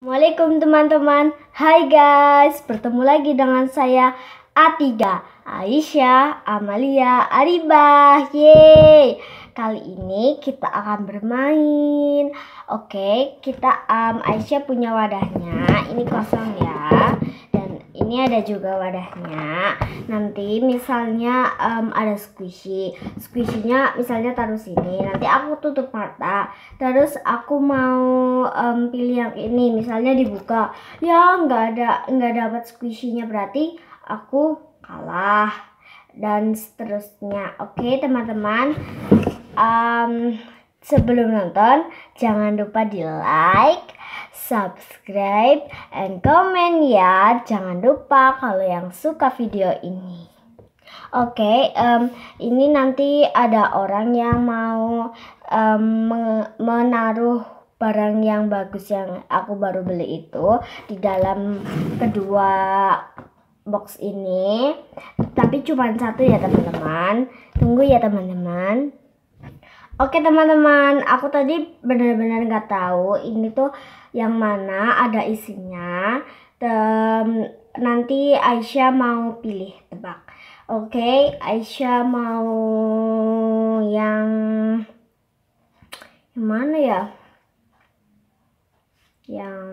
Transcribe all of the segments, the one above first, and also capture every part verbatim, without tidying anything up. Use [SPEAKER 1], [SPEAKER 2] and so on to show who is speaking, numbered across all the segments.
[SPEAKER 1] Assalamualaikum teman-teman. Hai guys, bertemu lagi dengan saya Atiga, Aisyah, Amalia, Aribah. Yeay. Kali ini kita akan bermain. Oke, kita um, Aisyah punya wadahnya. Ini kosong ya. Dan ini ada juga wadahnya. Nanti misalnya um, ada squishy. Squishy-nya misalnya taruh sini. Nanti aku tutup mata. Terus aku mau um, pilih yang ini. Misalnya dibuka. Ya nggak ada nggak dapat squishy-nya, berarti aku kalah. Dan seterusnya. Oke teman-teman. Um, sebelum nonton jangan lupa di like, subscribe, and comment ya. Jangan lupa kalau yang suka video ini. Oke, okay, um, ini nanti ada orang yang mau um, menaruh barang yang bagus yang aku baru beli itu di dalam kedua box ini. Tapi cuma satu ya teman-teman. Tunggu ya teman-teman. Oke teman-teman, aku tadi benar-benar nggak tahu ini tuh yang mana ada isinya. Tem nanti Aisyah mau pilih, tebak. Oke, Aisyah mau yang yang mana ya? Yang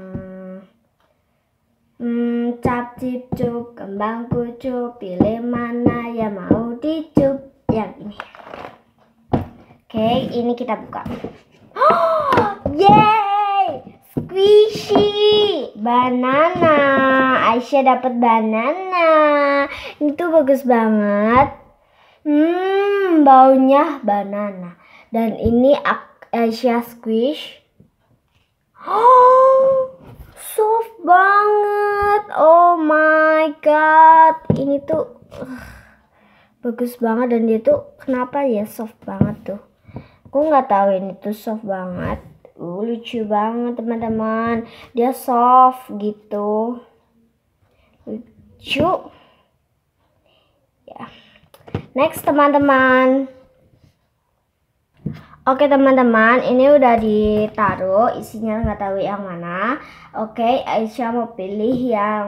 [SPEAKER 1] hmm, cap cip cup kembang kucup, pilih mana yang mau dicup. Yang ini. Oke, ini kita buka. Oh, yeay! Squishy banana. Aisyah dapat banana. Itu bagus banget. Hmm, baunya banana. Dan ini Aisyah squish. Oh, soft banget. Oh my god. Ini tuh uh, bagus banget, dan dia tuh kenapa ya soft banget tuh. Aku nggak tahu ini tuh soft banget. Uh, lucu banget teman-teman. Dia soft gitu. Lucu. Ya. Next teman-teman. Oke teman-teman, ini udah ditaruh. Isinya nggak tahu yang mana. Oke, Aisyah mau pilih yang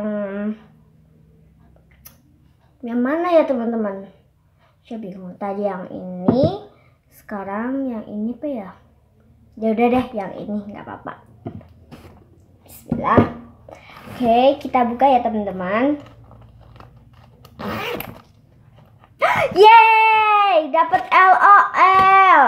[SPEAKER 1] yang mana ya teman-teman? Saya bingung. Tadi yang ini, sekarang yang ini apa ya? Ya udah deh, yang ini nggak apa-apa. Bismillah. Oke, kita buka ya teman-teman. Yeay, dapat L O L.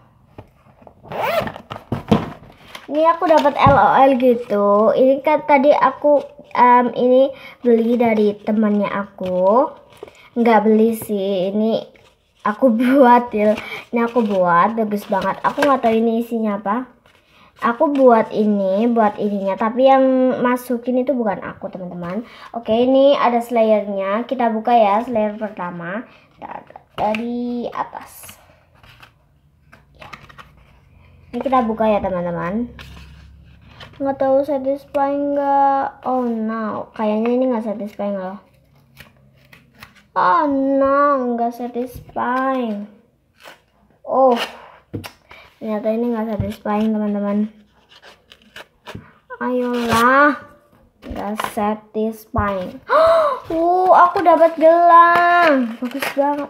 [SPEAKER 1] Ini aku dapat L O L gitu. Ini kan tadi aku um, ini beli dari temannya aku. Nggak beli sih, ini aku buat ya. Ini aku buat, bagus banget. Aku nggak tahu ini isinya apa. Aku buat ini, buat ininya. Tapi yang masukin itu bukan aku teman-teman. Oke, ini ada slayernya. Kita buka ya, slayer pertama dari atas. Ini kita buka ya teman-teman. Nggak tahu satisfying nggak? Oh no, kayaknya ini nggak satisfying loh. Oh no, nggak satisfying. Oh, ternyata ini nggak satisfying teman-teman. Ayolah, nggak satisfying. Uh, aku dapat gelang, bagus banget.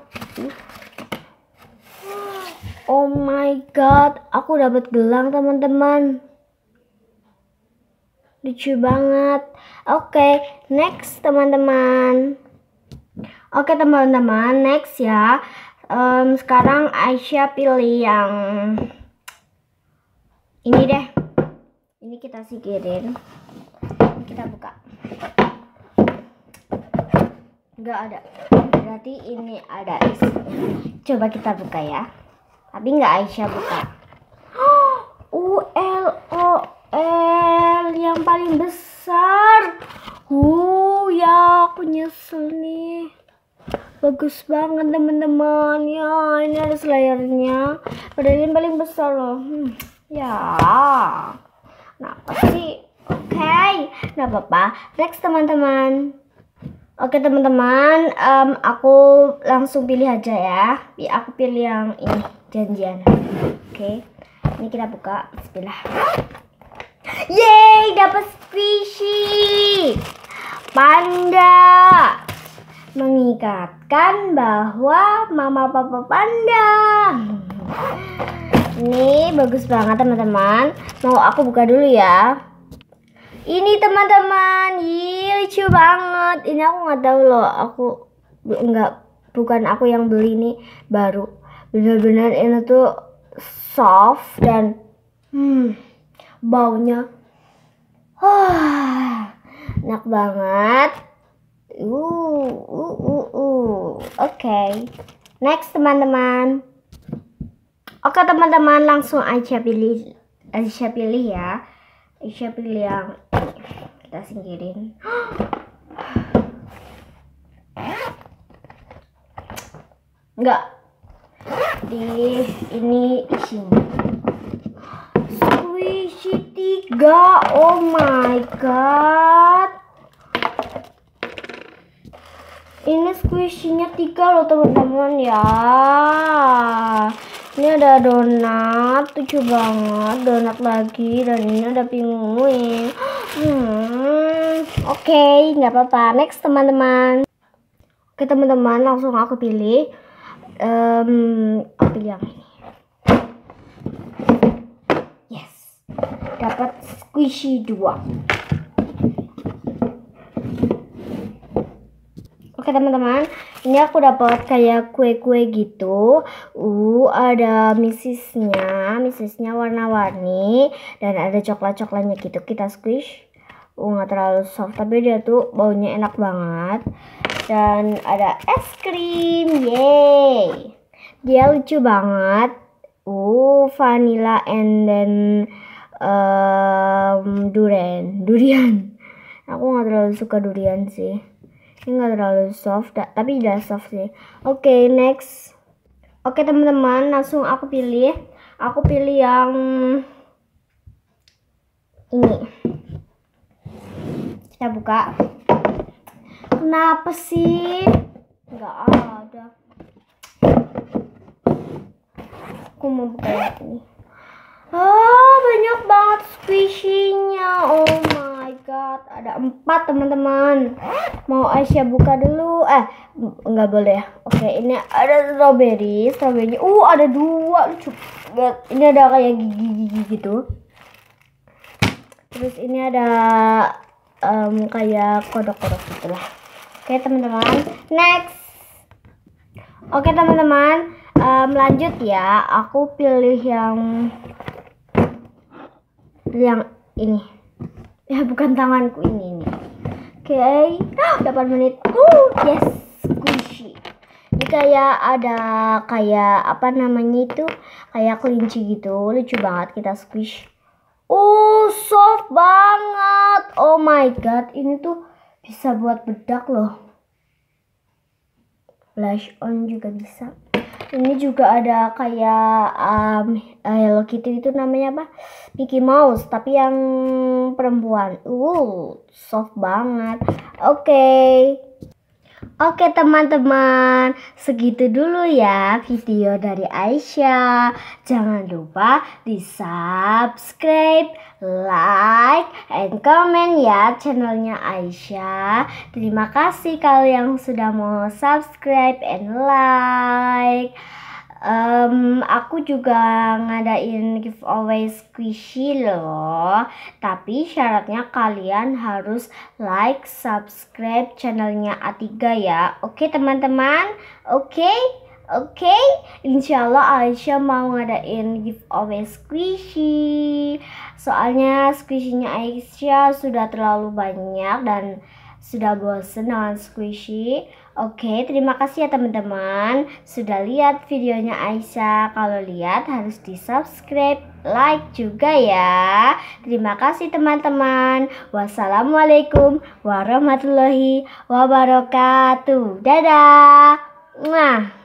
[SPEAKER 1] Oh my god, aku dapat gelang teman-teman. Lucu banget. Oke, okay, next teman-teman. Oke okay, teman-teman, next ya. Um, sekarang Aisyah pilih yang ini deh. Ini kita singkirin. Kita buka. Nggak ada. Berarti ini ada isinya. Coba kita buka ya. Tapi nggak Aisyah buka. U L O L yang paling besar. Uh, ya aku nyesel nih. Bagus banget teman-teman. Ya, ini ada slayernya. Padahal ini paling besar loh. Hmm, ya. Kenapa sih? Oke, okay. Nggak apa-apa. Next teman-teman. Oke teman-teman, um, aku langsung pilih aja ya. Aku pilih yang ini, janjian. Oke, okay. Ini kita buka. Bismillah. Yeay, dapat squishy. panda, mengingatkan bahwa mama papa panda. Ini bagus banget teman-teman. Mau aku buka dulu ya. Ini teman-teman, ih lucu banget. Ini aku nggak tahu loh, aku nggak bukan aku yang beli, ini baru. Benar-benar ini tuh soft dan hmm, baunya uh, enak banget. Uh, uh, uh, uh. Oke, okay. Next teman-teman. Oke teman-teman, langsung aja pilih, Aisyah pilih ya. Aisyah pilih yang kita singkirin. Enggak. Di ini isinya squishy tiga. Oh my god. Ini squishy-nya tiga loh teman-teman ya. Ini ada donat, lucu banget, donat lagi, dan ini ada penguin. Hmm, Oke, okay, nggak apa-apa. Next teman-teman. Oke teman-teman, langsung aku pilih. Um, aku pilih yang ini. Yes, dapat squishy dua. Oke teman-teman, ini aku dapat kayak kue-kue gitu. Uh, ada misisnya, misisnya warna-warni dan ada coklat-coklatnya gitu. Kita squish. Uh, nggak terlalu soft, tapi dia tuh baunya enak banget. Dan ada es krim, yeay. Dia lucu banget. Uh, vanilla and then um, durian, durian. Aku nggak terlalu suka durian sih. Ini nggak terlalu soft, tapi udah soft sih. Oke, okay, next. Oke okay, teman-teman, langsung aku pilih. Aku pilih yang ini. Kita buka. Kenapa sih? Nggak ada. Aku mau buka yang ini. Ah, banyak banget squishy-nya. Oh my god, ada empat teman-teman. Mau Aisyah buka dulu? Eh, nggak boleh. Oke, ini ada strawberry, strawberry. Uh, ada dua lucu banget. Ini ada kayak gigi-gigi gitu. Terus ini ada um, kayak kodok-kodok gitulah. Oke teman-teman, next. Oke teman-teman, um, lanjut ya. Aku pilih yang yang ini ya, bukan tanganku, ini nih. Oke, okay. delapan menit. Uh, yes, squishy. Ini kayak ada kayak apa namanya itu, kayak kelinci gitu, lucu banget. Kita squish. Uh, soft banget. Oh my god, ini tuh bisa buat bedak loh. Blush on juga bisa. Ini juga ada kayak um, Hello Kitty, itu namanya apa? Mickey Mouse, tapi yang perempuan. Uh, soft banget. Oke. Okay. Oke teman-teman, segitu dulu ya video dari Aisyah. Jangan lupa di subscribe, like, and comment ya channelnya Aisyah. Terima kasih kalian yang sudah mau subscribe and like. Um, aku juga ngadain giveaway squishy loh. Tapi syaratnya kalian harus like, subscribe channelnya A tiga ya. Oke teman-teman. Oke. Oke. Insyaallah Aisyah mau ngadain giveaway squishy. Soalnya squishy-nya Aisyah sudah terlalu banyak dan sudah bosen dengan squishy. Oke, terima kasih ya teman-teman sudah lihat videonya Aisyah. Kalau lihat harus di subscribe, like juga ya. Terima kasih teman-teman. Wassalamualaikum warahmatullahi wabarakatuh. Dadah. Mwah.